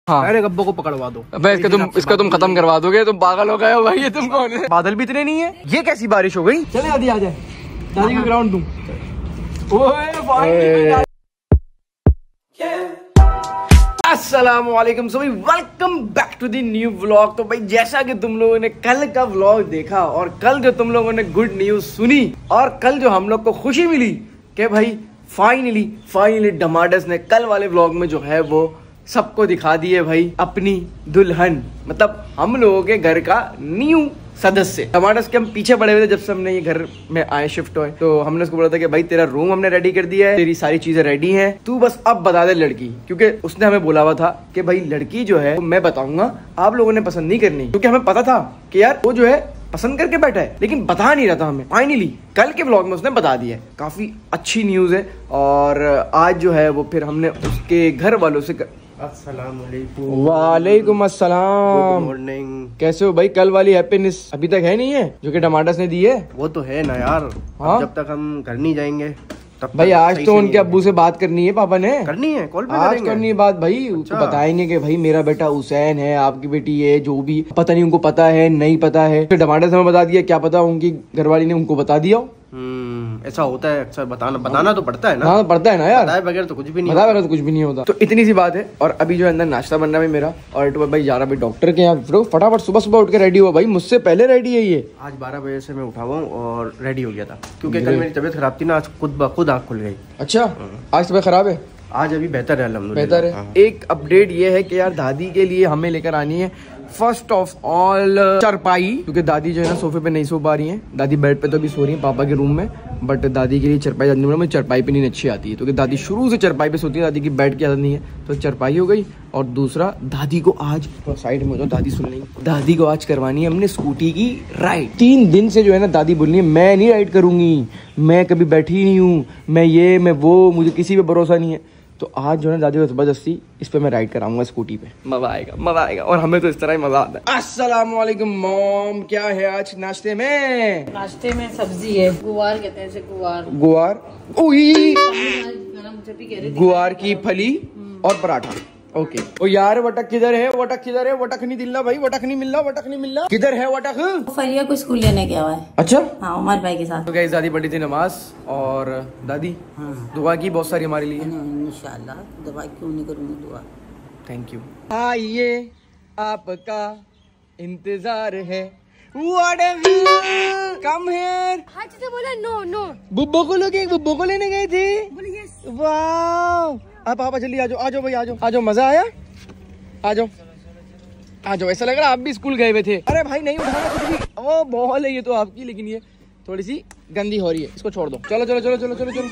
हाँ। अरे गब्बो को पकड़वा दो। अबे इसका तुम खत्म करवा दोगे, तुम पागल हो गए हो भाई, ये तुम कौन है? बादल भी इतने नहीं है, ये कैसी बारिश हो गई? चले दादी आ जाए, दादी का ग्राउंड दूं। अस्सलामुअलैकुम सभी, welcome back to the new vlog. तो भाई जैसा कि तुम लोगों ने कल का व्लॉग देखा और कल जो तुम लोगों ने गुड न्यूज सुनी और कल जो हम लोग को खुशी मिली कि भाई फाइनली डमाडस ने कल वाले व्लॉग में जो है वो सबको दिखा दिए भाई अपनी दुल्हन, मतलब हम लोगों के घर का न्यू सदस्य। टमाटर्स के हम पीछे पड़े हुए थे जब से हमने ये घर में आए, शिफ्ट हुए, तो हमने उसको बोला था कि भाई तेरा रूम हमने रेडी कर दिया है, तेरी सारी चीजें रेडी हैं, तू बस अब बता दे लड़की, क्योंकि उसने हमें बोला हुआ था कि भाई लड़की जो है मैं बताऊंगा, आप लोगों ने पसंद नहीं करनी, क्योंकि हमें पता था कि यार वो जो है पसंद करके बैठा है लेकिन बता नहीं रहा था हमें। फाइनली कल के व्लॉग में उसने बता दिया है, काफी अच्छी न्यूज है। और आज जो है वो फिर हमने उसके घर वालों से वालेकुम अस्सलाम, गुड मॉर्निंग, कैसे हो भाई? कल वाली हैप्पीनेस अभी तक है नहीं है जो कि टमाटर्स ने दी है? वो तो है ना यार। हाँ? जब तक हम घर नहीं जाएंगे तब भाई आज तो उनके अब्बू से बात करनी है, पापा ने करनी है, कॉल पे आज करनी है बात भाई। उनको बताएंगे कि भाई मेरा बेटा हुसैन है, आपकी बेटी है, जो भी पता नहीं उनको पता है नहीं पता है, तो टमाटर से बता दिया, क्या पता उनकी घरवाली ने उनको बता दिया। ऐसा होता है अक्सर, बताना तो पड़ता है ना। हाँ पड़ता है ना यार, बताए बगैर तो कुछ भी नहीं, बताए बगैर तो कुछ भी नहीं होता। तो इतनी सी बात है। और अभी जो अंदर नाश्ता बनना है मेरा, और भाई जा रहा भाई डॉक्टर के यहाँ, फटाफट सुबह उठ के रेडी हुआ भाई, मुझसे पहले रेडी है ये। आज 12 बजे से मैं उठा हुआ हूँ और रेडी हो गया था, क्योंकि कल मेरी तबीयत खराब थी ना, आज खुद ब खुद आँख खुल गई। अच्छा, आज तबीयत खराब है? आज अभी बेहतर है अल्हम्दुलिल्लाह। बेहतर है। एक अपडेट ये है कि यार दादी के लिए हमें लेकर आनी है फर्स्ट ऑफ ऑल चारपाई, क्योंकि दादी जो है ना सोफे पे नहीं सो पा रही है। दादी बेड पे तो भी सो रही है पापा के रूम में, बट दादी के लिए चारपाई, दादी बोला मुझे चारपाई पे नहीं अच्छी आती है, क्योंकि दादी शुरू से चारपाई पे सोती है, दादी की बेड की आदत नहीं है, तो चारपाई हो गई। और दूसरा, दादी को आज तो साइड में हो जाओ, दादी सुन लेंगे, दादी को आज करवानी है हमने स्कूटी की राइड। 3 दिन से जो है ना दादी बोल रही है मैं नहीं राइड करूंगी, मैं कभी बैठी ही नहीं हूँ, मैं ये मैं वो, मुझे किसी पे भरोसा नहीं है। तो आज जो है ना दादी को जबरदस्ती इस पे मैं राइड कराऊंगा स्कूटी पे, मजा आएगा। और हमें तो इस तरह ही मजा आता है। अस्सलाम वालेकुम मॉम, क्या है आज नाश्ते में? नाश्ते में सब्जी है, गुवार कहते हैं इसे, गुवार गुवार की फली और पराठा। ओके। ओ यार वटक किधर है? वटक नहीं दिल्ला भाई, वटक नहीं मिल रहा, किधर है वटक? फलिया को स्कूल लेने गया हुआ है। अच्छा, हाँ, उमर भाई के साथ। तो गाइस दादी पढ़ी थी नमाज, और दादी दुआ की बहुत सारी हमारे लिए। इंशाल्लाह दुआ क्यों नहीं करूँगी, दुआ। Thank you. आइए आपका इंतजार है, कम हियर। बोला नो। बुब्बो को लेने गए थे। वाह, आप पापा जल्दी आ जाओ भाई, आ जाओ, मजा आया? आ जाओ, ऐसा लग रहा है आप भी स्कूल गए हुए थे। अरे भाई नहीं उठाना कुछ भी, ओ बॉल है ये तो आपकी, लेकिन ये थोड़ी सी गंदी हो रही है, इसको छोड़ दो। चलो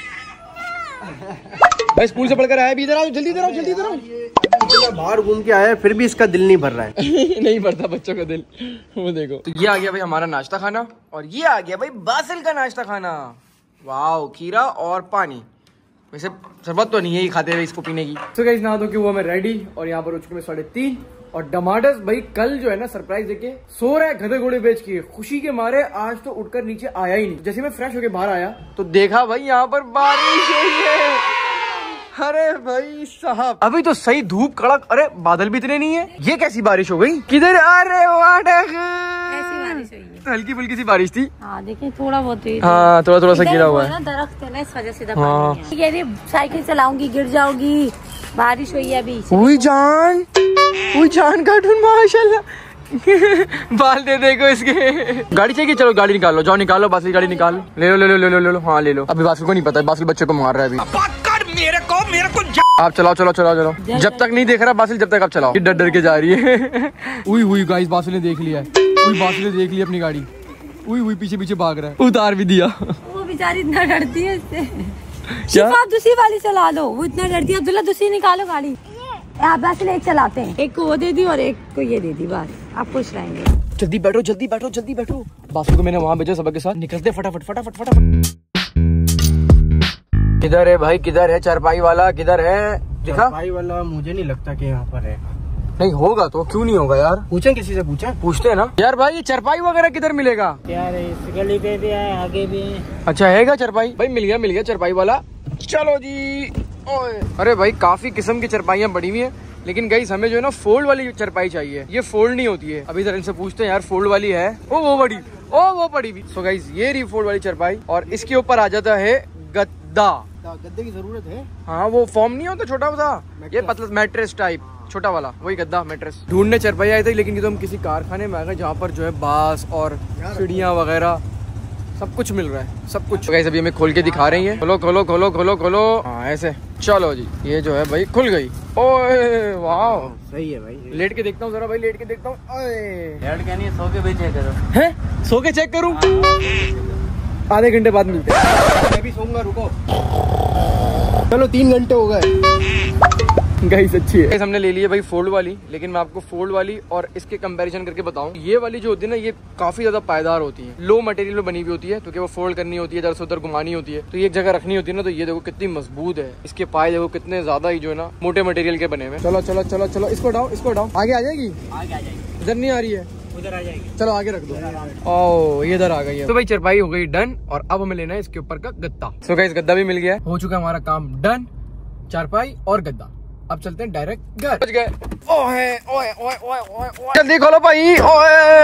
भाई स्कूल से पढ़कर आया भी, इधर आओ, जल्दी इधर आओ। बाहर घूम के आया फिर भी इसका दिल नहीं भर रहा है। नहीं भरता बच्चों का दिल, वो देखो। तो ये आ गया भाई हमारा नाश्ता खाना, और ये आ गया भाई बासिल का नाश्ता खाना। वाह, खीरा और पानी, वैसे शरबत तो नहीं है ये खाते हुए इसको पीने की। तो गाइस नहा धो के हुआ मैं रेडी, और यहाँ पर हो चुके मैं 3:30। और टमाटर्स भाई कल जो है ना सरप्राइज देके सो रहा है गधे घोड़े बेच के, खुशी के मारे आज तो उठकर नीचे आया ही नहीं। जैसे मैं फ्रेश होके बाहर आया तो देखा भाई यहाँ पर बारिश हुई है। अरे भाई साहब, अभी तो सही धूप कड़क, अरे बादल भी इतने नहीं है, ये कैसी बारिश हो गई? किधर? अरे हल्की फुल्की सी बारिश थी। हाँ देखिए, थोड़ा बहुत ही, हाँ थोड़ा सा गिरा हुआ है, दरख्त है ना इस वजह से। हाँ। साइकिल चलाऊंगी गिर जाओगी, बारिश हुई है अभी। हुई जान कार्टून माशाल्लाह। बाल दे देखो इसके। गाड़ी चाहिए? चलो गाड़ी निकालो, जाओ निकालो, बासिल गाड़ी निकालो, ले लो। हाँ ले लो। अभी बासिल को नहीं पता है, बासिल बच्चे को मार रहा है अभी। आप चलाओ। जब तक नहीं देख रहा बासिल, जब तक आप चलाओ। डर के जा रही है। हुई गाइस, बासिल ने देख लिया है, बासिल ने देख लिया अपनी गाड़ी, पीछे भाग रहा है, उतार भी दिया। वो बेचारी इतना डरती है इससे। क्या आप दूसरी वाली चला लो, वो इतना डरती है। अब्दुल्ला दूसरी निकालो गाड़ी। आप बासिल एक चलाते हैं, एक को वो दे दी और एक को ये दे दी, बस आप खुश रहेंगे। जल्दी बैठो। बासिल को मैंने वहाँ भेजा सबक के साथ, निकलते फटाफट। किधर है भाई, किधर है चारपाई वाला, किधर है? दिखा चारपाई वाला मुझे नहीं लगता कि यहाँ पर है। नहीं होगा तो क्यों नहीं होगा यार? पूछें, किसी से पूछते हैं ना यार। भाई ये चारपाई वगैरह किधर मिलेगा यार? इस गली पे भी है, आगे भी है। अच्छा हैगा चारपाई? भाई मिल गया चारपाई वाला, चलो जी। ओए अरे भाई काफी किस्म की चारपाइयाँ पड़ी हुई है, लेकिन गाइस हमें जो है ना फोल्ड वाली चारपाई चाहिए, ये फोल्ड नहीं होती है। अभी जरा इनसे पूछते हैं यार फोल्ड वाली है। वो बड़ी, वो पड़ी भी। सो गाइस ये रही फोल्ड वाली चारपाई और इसके ऊपर आ जाता है गद्दा। गद्दे की जरूरत है। हाँ वो फॉर्म नहीं होता छोटा सा, ये पतला मैट्रेस टाइप छोटा वाला, वही गद्दा मैट्रेस। ढूंढने चारपाई आए थे लेकिन ये तो हम किसी कारखाने में आ गए जहाँ पर जो है बांस और सीढ़ियाँ वगैरह सब कुछ मिल रहा है, सब कुछ। गाइस अभी हमें खोल के दिखा रही है। खोलो खोलो खोलो खोलो खोलो। हाँ ऐसे। चलो जी ये जो है भाई खुल गई। ओए वाह सही है भाई। लेट के देखता हूँ जरा भाई, लेट के देखता हूँ। लेट के नहीं, सो के भी चेक करो। हैं? सो के चेक करूँ? आधे घंटे बाद मिलते हैं। मैं भी सोऊंगा, रुको। चलो 3 घंटे हो गए। गाइस अच्छी है। हमने ले ली है भाई फोल्ड वाली, लेकिन मैं आपको फोल्ड वाली और इसके कंपैरिजन करके बताऊं। ये वाली जो होती है ना ये काफी ज्यादा पायदार होती है, लो मटेरियल में बनी हुई होती है क्योंकि वो फोल्ड करनी होती है, इधर से उधर घुमानी होती है, तो ये एक जगह रखनी होती है ना। तो ये देखो कितनी मजबूत है, इसके पाए देखो कितने ज्यादा ही जो है ना मोटे मटेरियल के बने हुए। चलो चलो चलो चलो इसको हटाओ, इसको हटाओ। आगे आ जाएगी, आगे आ जाएगी। इधर नहीं आ रही है, उधर आ जाएगी। चलो आगे रख दो। ओ ये इधर आ गई है। तो भाई चारपाई हो गई डन और अब हमें लेना है इसके ऊपर का गद्दा। सो गाइस गद्दा भी मिल गया है, हो चुका हमारा काम डन, चारपाई और गद्दा। अब चलते हैं डायरेक्ट घर। पहुंच गए। ओए ओए ओए ओए ओए ओए जल्दी खोलो भाई। ओए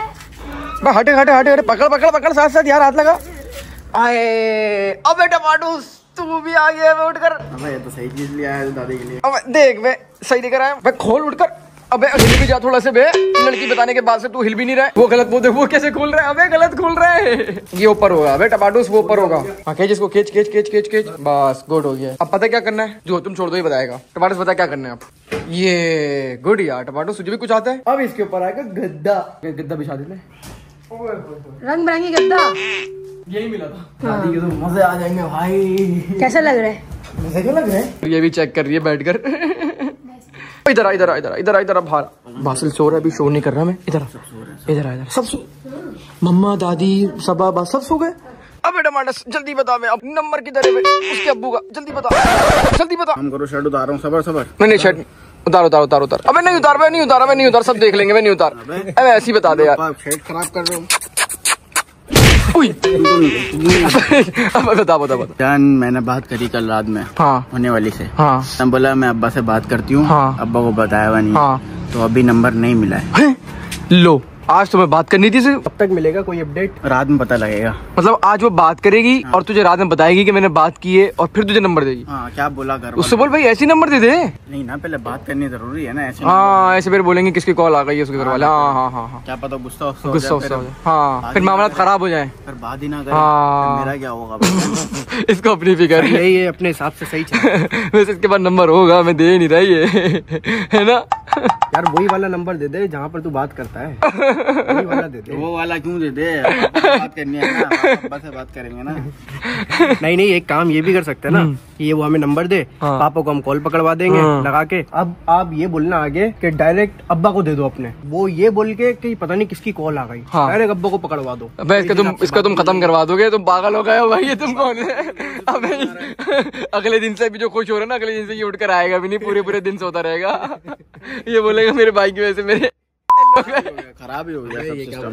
हटे हटे हटे हटे, पकड़ पकड़ पकड़, साथ साथ यार हाथ लगा। आए अबे टमाटूस तू भी आ गया। उठ कर। अबे ये तो सही चीज ले आया दादी के लिए। अबे देख बे सही लेकर आया। बे खोल उठकर। अबे हिल भी जा थोड़ा से बे, लड़की बताने के बाद से तू हिल भी नहीं रहा है। वो गलत, वो देख वो कैसे खोल रहा है। अबे गलत खोल रहा है। ये ऊपर होगा अबे टमाटोस, वो ऊपर होगा। हाँ खींच इसको, खींच खींच खींच खींच खींच, बस गुड हो गया। अब पता क्या करना है, जो तुम छोड़ दो ही बताएगा। टमाटोस बता क्या करना है आप। ये गुड यार टमाटोस, तुझे भी कुछ आता है। अब इसके ऊपर आएगा गद्दा। गद्दा बिछा देते, रंग बिरंगी गद्दा यही मिला था। दादी के तो मजे आ जाएंगे भाई। कैसा लग रहा है? मजे क्यों लग रहे हैं? ये भी चेक कर रही है बैठकर। इधर आ इधर आ इधर इधर आ इधर आ। बासिल सो रहा है, अभी शो नहीं कर रहा मैं। इधर इधर आ, इधर सब सो, मम्मा दादी सब सब सो गए। अबे टमाटर जल्दी बता, मैं अब नंबर किधर है उसके अब्बू का, जल्दी बता जल्दी बता। काम करो, शर्ट उतार रहा हूँ, सबर सबर। नहीं शर्ट उतार उतार उतार उतार। अबे नहीं उतार, मैं नहीं उतारा, मैं नहीं उतार, सब देख लेंगे, मैं नहीं उतार। अबे ऐसी बता दे यार, शर्ट खराब कर रहे हो। अब बता बता बता। जान मैंने बात करी कल रात में हाँ होने वाली से। हाँ मैं बोला मैं अब्बा से बात करती हूँ। हाँ अब्बा को बताया हुआ नहीं। हाँ तो अभी नंबर नहीं मिला है। लो आज तुम्हें बात करनी थी सिर्फ। कब तक मिलेगा कोई अपडेट? रात में पता लगेगा। मतलब आज वो बात करेगी और तुझे रात में बताएगी कि मैंने बात की है और फिर तुझे नंबर देगी। हाँ क्या बोला घर उससे बोल भाई ऐसी नंबर दे दे। नहीं ना, पहले बात करनी जरूरी है ना ऐसे। हाँ ऐसे फिर बोलेंगे किसकी कॉल आ गई है उसके घर वाले। हाँ हाँ हाँ हाँ क्या पता गुस्सा हो जाए। हाँ फिर मामला खराब हो जाए, फिर बात ही ना करे। हाँ मेरा क्या होगा? इसको अपनी फिक्र यही है, अपने हिसाब से सही चल। वैसे इसके बाद नंबर होगा, मैं दे नहीं रही है ना यार वही वाला नंबर दे दे जहाँ पर तू बात करता है। वही वाला दे दे। वो वाला क्यों दे दे? बात करनी है ना, पापा से बात करेंगे ना। नहीं नहीं, एक काम ये भी कर सकते हैं ना कि ये वो हमें नंबर दे, पापा को हम कॉल पकड़वा देंगे लगा के। अब आप ये बोलना आगे कि डायरेक्ट अब्बा को दे दो अपने, वो ये बोल के कि पता नहीं किसकी कॉल आ गई, डायरेक्ट अब्बा को पकड़वा दो। इसका तुम खत्म करवा दोगे, तुम पागल हो गए हो भाई। ये तुम कौन है? अबे अगले दिन से भी जो खुश हो रहा है ना, अगले दिन से ये उठ कर आएगा भी नहीं, पूरे पूरे दिन सोता रहेगा। ये बोलेगा मेरे भाई की वजह से मेरे खराब ही हो गया सब सिस्टम।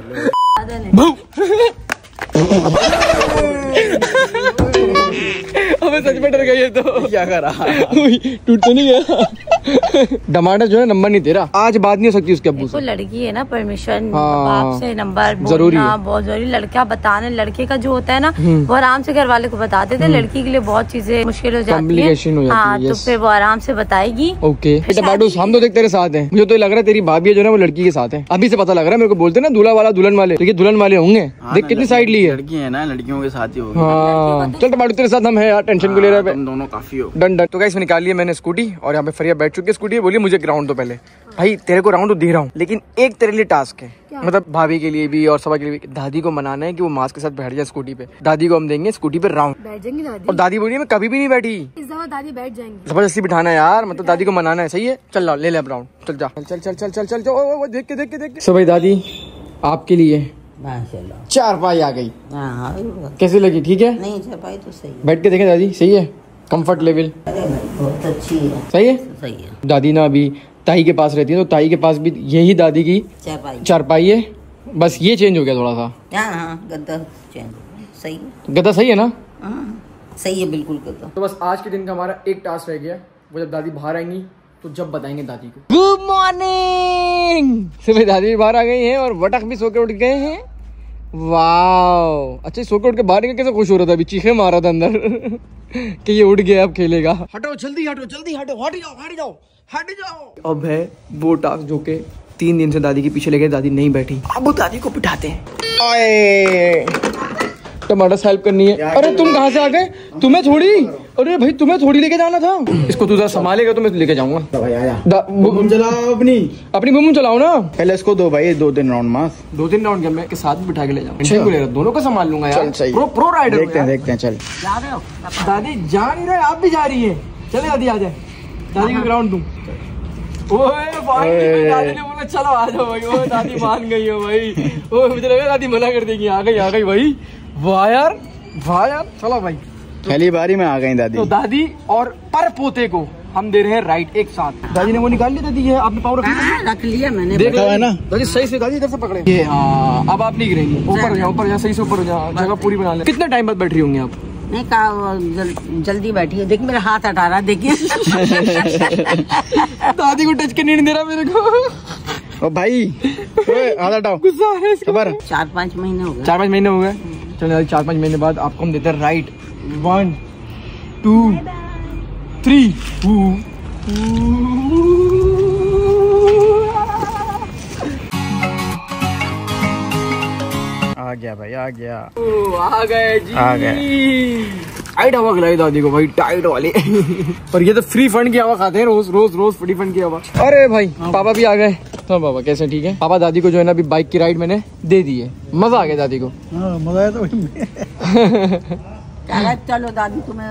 हमें सच में डर गई है। तो क्या करा, टूट तो नहीं गया। टमाटर जो है नंबर नहीं दे रहा, आज बात नहीं हो सकती उसके अब्बू से। लड़की है ना, परमिशन हाँ, बाप से नंबर जरूरी है, बहुत जरूरी। लड़का बताने, लड़के का जो होता है ना वो आराम से घर वाले को बताते थे। लड़की के लिए बहुत चीजें मुश्किल हो जाती है। हाँ तो फिर वो आराम से बताएगी। ओके टमाटो, हम तो देख तेरे साथ हैं, मुझे तो लग रहा है तेरी भाभी जो है वो लड़की के साथ है। अभी से पता लग रहा है मेरे को। बोलते ना दूल्हा वाला दुल्हन वाले, तो ये दुल्हन वाले होंगे। देख कितनी साइड ली है। लड़की है ना, लड़कियों के साथ ही होगी। हाँ चल टमाटो तेरे साथ हम है यार, टेंशन को ले रहे हैं दोनों काफी हो। Done done. तो गाइस निकाल लिया मैंने स्कूटी और यहाँ पे फरिया बैठ चुकी है स्कूटी। बोली मुझे ग्राउंड दो पहले। भाई तेरे को राउंड तो दे रहा हूँ, लेकिन एक तेरे लिए टास्क है, मतलब भाभी के लिए भी और सबा के लिए भी। दादी को मनाना है कि वो मास्क के साथ बैठ जाए स्कूटी पे। दादी को हम देंगे स्कूटी पे राउंड। बैठ जाएंगी दादी। और दादी बोली मैं कभी भी नहीं बैठी, इस दफा दादी बैठ जाएंगी। जबरदस्ती बिठाना है यार, मतलब दादी को मनाना है। सही है, चल ले ले राउंड, चल जा, चल चल चल चल चल चल। देख के देख के देख के। सो भाई दादी आपके लिए चारपाई आ गई। कैसी लगी? ठीक है? नहीं चारपाई तो सही है। बैठ के देखें दादी, सही है? कंफर्ट लेवल बहुत अच्छी है। सही है? सही है। दादी ना अभी ताई के पास रहती है, तो ताई के पास भी यही दादी की चारपाई है, बस ये चेंज हो गया थोड़ा सा। हाँ गद्दा चेंज सही है। गद्दा सही है ना? सही है बिल्कुल गद्दा। तो बस आज के दिन का हमारा एक टास्क रह गया, वो जब दादी बाहर आएंगी तो तो जब बताएंगे दादी को। Good morning. सुबह दादी भी बाहर आ गई हैं और वटक भी सो के उठ गए हैं। वाओ, अच्छा सो के उठ के बाहर निकल कैसे खुश हो रहा था, अभी चीखे मार रहा था अंदर कि ये उठ गया अब खेलेगा। हटो जल्दी हटो जल्दी हटो, हट जाओ हट जाओ हट जाओ। अब है वो टास्क जो के 3 दिन से दादी के पीछे लेके दादी नहीं बैठी, अब वो दादी को बिठाते हैं। टमाटर हेल्प करनी है। अरे तुम कहाँ से आ गए, तुम्हें थोड़ी, अरे भाई तुम्हें थोड़ी लेके जाना था। इसको तू संभालेगा तो मैं लेके जाऊंगा। चलाओ अपनी बुम चलाओ ना। पहले इसको दो भाई 2-3 राउंड मास, 2-3 राउंड के मैं के साथ भी बिठा के ले जाऊंगा। दोनों को संभाल लूंगा यार। Pro rider. देखते हैं चल। दादी जा नहीं रहे, आप भी जा रही है। चले दादी आ जाए, दादी को ग्राउंड दूं। ओए भाई दादी ने बोला चलो आ जाओ भाई। ओ दादी मान गई हो भाई। ओ मुझे लगा दादी मना कर देगी। आ गई भाई। वाह यार चलो भाई। पहली बारी में आ गई दादी। तो दादी और पर पोते को हम दे रहे हैं राइट एक साथ। दादी ने वो निकाल लिया, दादी है आपने पावर रख लिया मैंने, देखा है ना दादी। सही से दादी इधर से पकड़े ये। हाँ अब आप नहीं गिरेंगी। ऊपर हो जाओ सही से ऊपर हो जाओ, जगह पूरी बना ले। कितना टाइम बाद बैठ रही होंगी आप? नहीं कहा जल्दी बैठी है। देखिए मेरा हाथ हटा रहा, देखिए दादी को टच करने नहीं दे रहा मेरे को। ओ भाई हाथ हटाओ। गुस्सा है इसका। 4-5 महीने हो गए। 4-5 महीने हो गए। चलो 4-5 महीने बाद आपको हम देते हैं राइट। 1 2 3। आ गया भाई आ गया। आ गए जी, आ गए। टाइट हवा खिलाई दादी को भाई, टाइट वाली। पर ये तो फ्री फंड की हवा खाते हैं रोज फ्री फंड की हवा। अरे भाई पापा भी आ गए। तो पापा कैसे? ठीक है पापा। दादी को जो है ना अभी बाइक की राइड मैंने दे दी है। मजा आ गया दादी को। मजा आया तो चलो दादी तुम्हें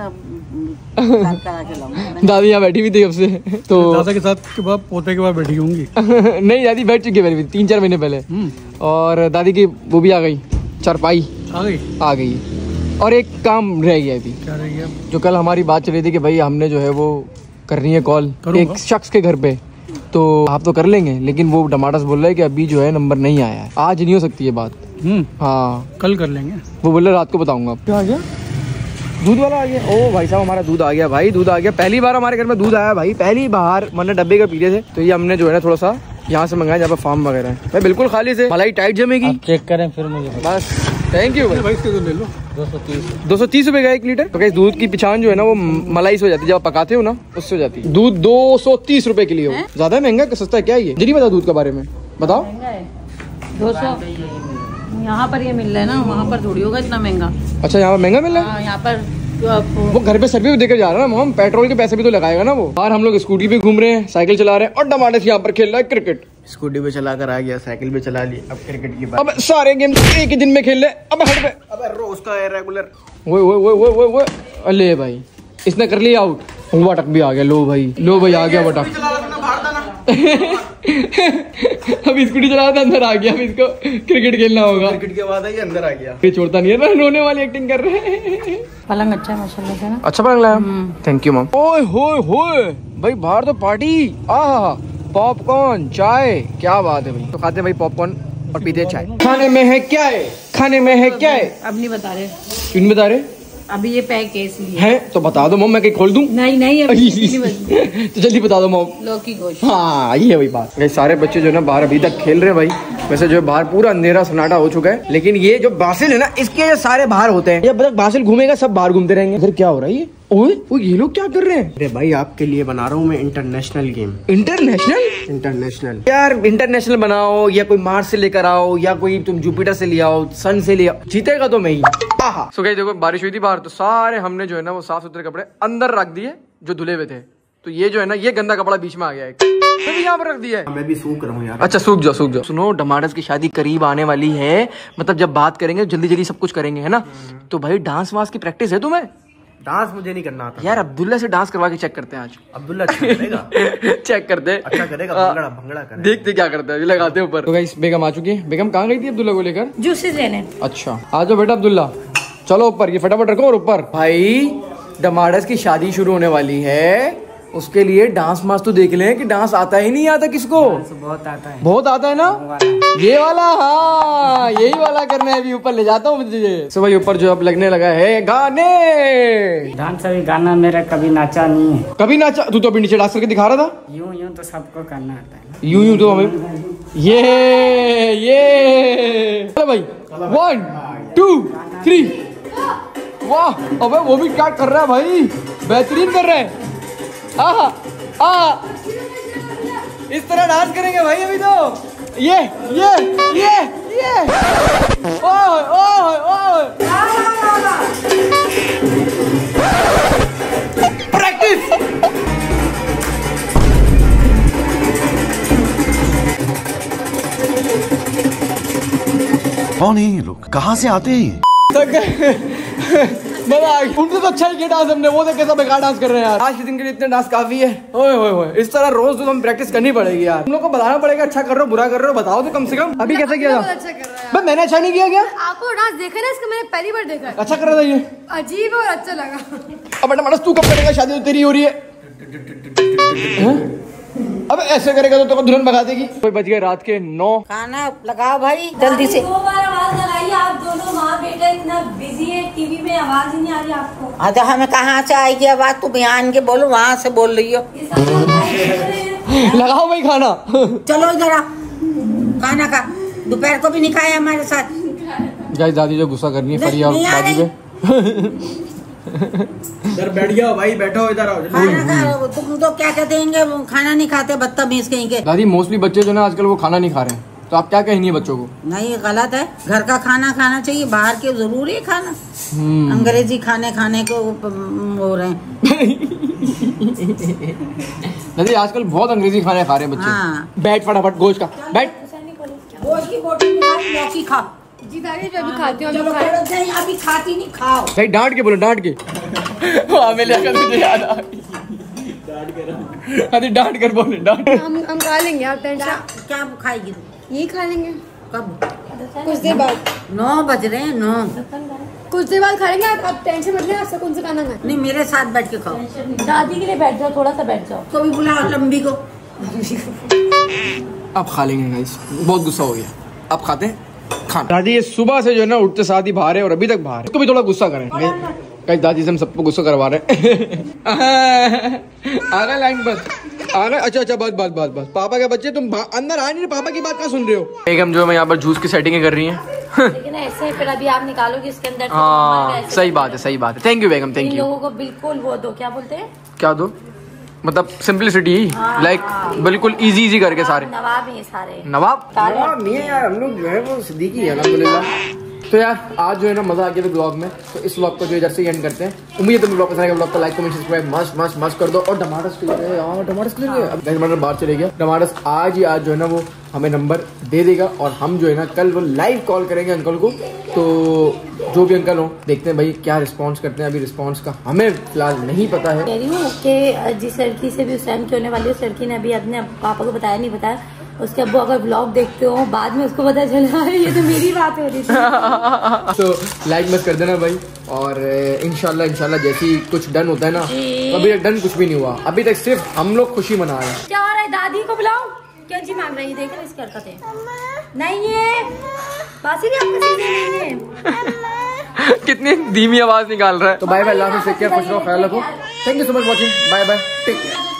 दादी यहाँ बैठी हुई थी अब से। तो दादा के साथ के बाद पोते के बाद बैठी होंगी। नहीं दादी बैठ चुकी है 3-4 महीने पहले। और दादी की वो भी आ गई, चारपाई आ गई। और एक काम रह गया अभी। क्या रह गया? जो कल हमारी बात चल रही थी कि भाई हमने जो है वो करनी है कॉल एक शख्स के घर पे। तो आप तो कर लेंगे, लेकिन वो टमाटर बोल रहा है कि अभी जो है नंबर नहीं आया है, आज नहीं हो सकती है बात। हाँ कल कर लेंगे। वो बोल रहे रात को बताऊंगा। क्या आ गया? दूध वाला आ गया। ओ भाई साहब हमारा दूध आ गया भाई, दूध आ गया। पहली बार हमारे घर में दूध आया भाई, पहली बार। मैंने डब्बे का पी रहे थे, तो ये हमने जो है ना थोड़ा सा यहाँ से मंगाया जहाँ पर फार्म वगैरह है भाई। बिल्कुल खाली से, मलाई टाइट जमेगी। चेक करें फिर मुझे बस। थैंक यू भाई। ले लो 230 रुपए का 1 लीटर। तो दूध की पिछान जो है ना वो मलाई से हो जाती है, जब पकाते हो ना उससे हो जाती है। दूध 230 रुपए के लिए हो। ज्यादा महंगा सस्ता है क्या ये? जी नहीं पता दूध के बारे में, बताओ। 200 यहाँ पर ये मिल रहा है ना, वहाँ पर थोड़ी होगा इतना महंगा। अच्छा यहाँ पर महंगा मिल रहा है। यहाँ पर वो घर पे सर्विस देकर जा रहा है ना मोम, पेट्रोल के पैसे भी तो लगाएगा ना वो। बाहर हम लोग स्कूटी पे घूम रहे हैं, साइकिल चला रहे हैं, और टमाटर यहाँ पर खेल रहा है क्रिकेट। स्कूटी पे चला कर आ गया, साइकिल पे चला ली, अब क्रिकेट की बात। अब सारे गेम एक ही दिन में खेल रहे। अब हट पे, अब रोज का है रेगुलर। वो अले भाई इसने कर लिया आउट। वटक भी आ गया। लो भाई आ गया वटक। अभी स्कूटी चला था, अंदर आ गया। अभी इसको क्रिकेट खेलना होगा। क्रिकेट के बाद ही अंदर आ गया। ये छोड़ता नहीं है ना, रोने वाली एक्टिंग कर रहे हैं। पलंग अच्छा है माशाल्लाह से ना। अच्छा पलंग लाया, थैंक यू मैम। ओए होए भाई बाहर तो पार्टी। पॉपकॉर्न चाय, क्या बात है भाई। तो खाते हैं भाई पॉपकॉर्न और पीते हैं चाय। खाने में है क्या है? अब नहीं बता रहे। क्यों नहीं बता रहे? अभी ये पैक है इसलिए। है तो बता दो मॉम, मैं कहीं खोल दूं? नहीं तो जल्दी बता दो मॉम। लौकी गोश्त। हाँ ये वही बात। ये सारे बच्चे जो है ना बाहर अभी तक खेल रहे हैं भाई। वैसे जो है बाहर पूरा अंधेरा सन्नाटा हो चुका है, लेकिन ये जो बासिल है ना इसके जो सारे बाहर होते हैं। जब तक बासिल घूमेगा सब बाहर घूमते रहेंगे। इधर क्या हो रहा है ये? ओए ये लोग क्या कर रहे हैं? अरे भाई आपके लिए बना रहा हूँ मैं इंटरनेशनल गेम। इंटरनेशनल यार इंटरनेशनल बनाओ, या कोई मार्स से लेकर आओ, या कोई तुम जुपिटर से ले आओ, सन से ले आओ, जीतेगा तो मैं ही। सो गाइस देखो बारिश हुई थी बाहर, तो सारे हमने जो है ना वो साफ सुथरे कपड़े अंदर रख दिए जो धुले हुए थे। तो ये जो है ना ये गंदा कपड़ा बीच में आ गया है, तो भी यहाँ पर रख दिया है। मैं भी सूख रहा हूँ यार। अच्छा सूख जाओ। सुनो टमाटर की शादी करीब आने वाली है, मतलब जब बात करेंगे जल्दी सब कुछ करेंगे, है ना? तो भाई डांस वांस की प्रैक्टिस है तुम्हें? डांस मुझे नहीं करना आता यार। अब्दुल्ला से डांस करवा के चेक करते हैं आज। अब्दुल्ला अच्छा करेगा। चेक करते हैं, अच्छा करेगा, भंगड़ा करेगा। देखते क्या करते हैं, लगाते हैं ऊपर। तो गाइस बेगम आ चुकी है। बेगम कहाँ गई थी अब्दुल्ला को लेकर? जूसेस लेने। अच्छा आ जाओ बेटा अब्दुल्ला, चलो ऊपर। ये फटाफट रखो और ऊपर। भाई टमाटर की शादी शुरू होने वाली है उसके लिए डांस मास तो देख ले कि डांस आता ही नहीं आता किसको। बहुत आता है, बहुत आता है ना ये वाला। हाँ यही वाला करना है, अभी ऊपर ले जाता हूँ मुझे। सो भाई ऊपर जो अब लगने लगा है गाने। डांस अभी गाना मेरा कभी नाचा नहीं है। कभी नाचा? तू तो अभी नीचे डांस करके दिखा रहा था। यूं यूं तो सबको करना आता है, यूं तो हमें ये चलो भाई 1 2 3। वाह अबे वो भी क्या कर रहा है भाई, बेहतरीन कर रहा है। इस तरह डांस करेंगे भाई अभी तो। ये ओए ओए ओए प्रैक्टिस। कौन है ये लोग, कहाँ से आते हैं? उनसे तो अच्छा ही किया डांस हमने, वो देख कैसा बेकार डांस कर रहे हैं यार। आज के दिन के लिए इतने डांस काफी है। ओए ओए ओए इस तरह रोज तो हम प्रैक्टिस करनी पड़ेगी यार। तुम लोग को बताना पड़ेगा अच्छा कर रहे हो बुरा कर रहे हो, बताओ तो कम से कम। अभी कैसा किया था? अच्छा कर रहा है। मैंने अच्छा नहीं किया क्या? आपको डांस देखा ना इसका, मैंने पहली बार देखा है। अच्छा कर रहा था ये, अजीब और अच्छा लगा। अब बेटा मानस तू कब करेगा शादी, तो तेरी हो रही है। अब ऐसे करेगा तो दुल्हन भगा देगी। कोई बज गए रात के 9। खाना लगाओ भाई जल्दी से। 2 बार आवाज लगाई, आप दोनों माँ बेटा इतना बिजी है, टीवी में आवाज ही नहीं आ रही आपको। अच्छा हमें कहाँ से आएगी आवाज? तू बयान के बोलो, वहाँ से बोल रही हो। लगाओ भाई खाना। चलो इधर आ, खाना खा। दोपहर को भी नहीं खाया हमारे साथ। गाइस दादी जो गुस्सा करनी है फरिया दादी पे। इधर बैठ जाओ भाई, बैठो इधर आओ। खाना खा, तुम तो क्या कहते हैं, खाना नहीं खाते, बदतमीज कहीं के। दादी मोस्टली बच्चे जो ना आजकल वो खाना नहीं खा रहे हैं, तो आप क्या कहेंगी बच्चों को? नहीं ये गलत है, घर का खाना खाना चाहिए, बाहर के जरूरी है खाना। अंग्रेजी खाने को हो रहे हैं। दादी आजकल बहुत अंग्रेजी खाने खा रहे हैं बच्चे। हाँ। बैठ फटाफट गोश्त का बैठ। गोश्त की बोटी लौकी खा। जी दादी जो अभी खाती हूँ अभी खाती नहीं, खाओ। भाई डांट के बोलो, डांट के। मुझे याद आ गई, डांट कर बोले, डांट। हम खा लेंगे, आप टेंशन। क्या खाएगी? यही खा लेंगे। कब? कुछ देर बाद। 9 बज रहे हैं, 9। कुछ देर बाद खा लेंगे, आप टेंशन मत लें, आपसे कौन सा खाना खाए। नहीं मेरे साथ बैठ के खाओ। दादी के लिए बैठ जाओ, थोड़ा सा बैठ जाओ। कभी बुलाओ लंबी को। अब खा लेंगे गाइस, बहुत गुस्सा हो गया। अब खाते हैं खाना। दादी ये सुबह से जो है ना उठते साथ ही बाहर है और अभी तक बाहर है, इसको भी थोड़ा गुस्सा करें। गाइस दादी से हम सबको गुस्सा करवा रहे हैं। आ गए लाइन पर, आ गए। अच्छा बस पापा के बच्चे तुम अंदर आ नहीं, पापा की बात क्या सुन रहे हो? बेगम जो है यहाँ पर जूस की सेटिंग कर रही है। लेकिन ऐसे फिर अभी आप निकालोगे इसके अंदर। हाँ सही बात है। थैंक यू बेगम, थैंक यू। लोगों को बिल्कुल वो दो, क्या बोलते हैं, क्या दो मतलब सिंपलिसिटी, लाइक बिल्कुल इजी करके सारे। नवाब है सारे। नवाब नहीं है यार, हम लोग जो है वो सिद्दीकी है अल्हम्दुलिल्लाह। तो यार आज जो है ना मजा आ गया था ब्लॉग में, तो इस ब्लॉग को जो इधर से एंड करते हैं। उम्मीद है तुम्हें ब्लॉग पसंद आएगा। ब्लॉग को लाइक कमेंट सब्सक्राइब मस्त कर दो। और टमाटर्स किधर गए यार? टमाटर्स किधर गए? अब टमाटर बाहर चले गया। टमाटर्स आज जो है ना वो हमें नंबर दे देगा और हम जो है ना कल वो लाइव कॉल करेंगे अंकल को। तो जो भी अंकल हो देखते हैं भाई क्या रिस्पॉन्स करते हैं। अभी रिस्पॉन्स का हमें फिलहाल नहीं पता है। कह रही हूँ कि जिस लड़की से भी उस टाइम की होने वाली है, उस लड़की ने अभी अपने पापा को बताया नहीं बताया। उसके अब्बू अगर ब्लॉग देखते हो बाद में उसको पता चला ये तो मेरी बात हो रही थी। तो लाइक मत कर देना भाई। और इंशाल्लाह जैसी कुछ डन होता है ना, तो अभी तक डन कुछ भी नहीं हुआ। अभी तक सिर्फ हम लोग खुशी मना रहे हैं। क्या हो रहा है? दादी को बुलाओ। क्या जी मांग रही है? देख इसकी हरकतें। नहीं है बासी नहीं है। कितनी धीमी आवाज निकाल रहा है। तो बाय बाय, अल्लाह हाफिज़, टेक केयर, खुश रहो, ख्याल रखो। Thank you so much watching, bye bye, take care.